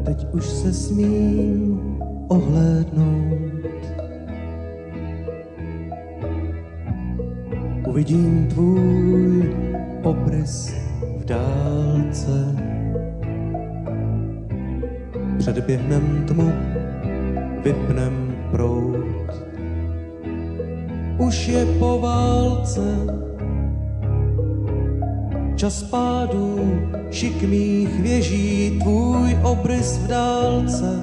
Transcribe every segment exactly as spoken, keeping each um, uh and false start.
Teď už se smím ohlédnout. Uvidím tvůj obrys v dálce. Předběhnem tmu, vypnem proud. Už je po válce, čas pádu šikmých věží, tvůj obrys v dálce.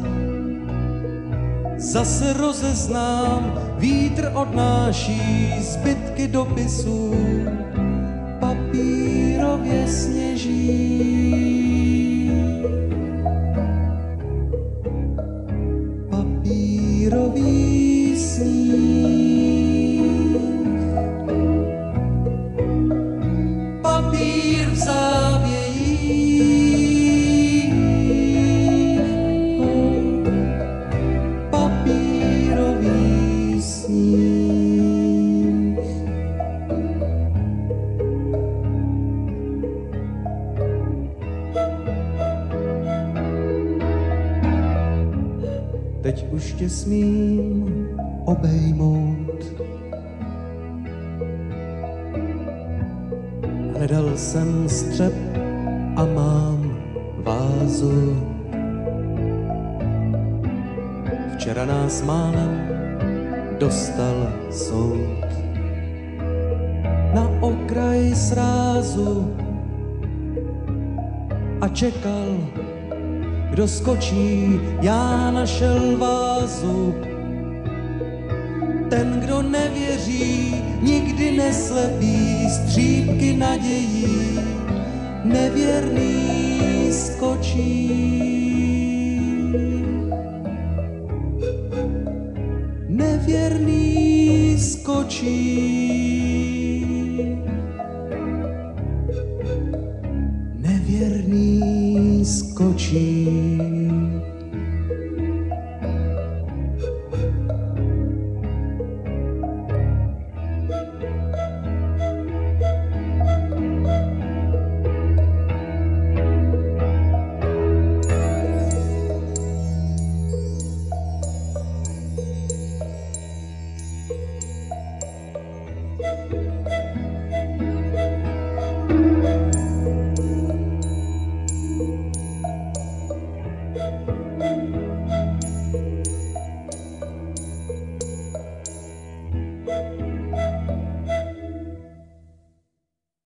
Zase rozeznám, vítr odnáší zbytky dopisů, papírově sněží. Papírový sníh, papír v závějích, papírový sníh. Teď už tě smím obejmout. Hledal jsem střep a mám vázu. Včera nás málem dostal soud. Na okraj srázu a čekal, kdo skočí, já našel vázu. Ten, kdo nevěří, nikdy neslepí střípky nadějí, nevěrný skočí. Nevěrný skočí. Nevěrný skočí.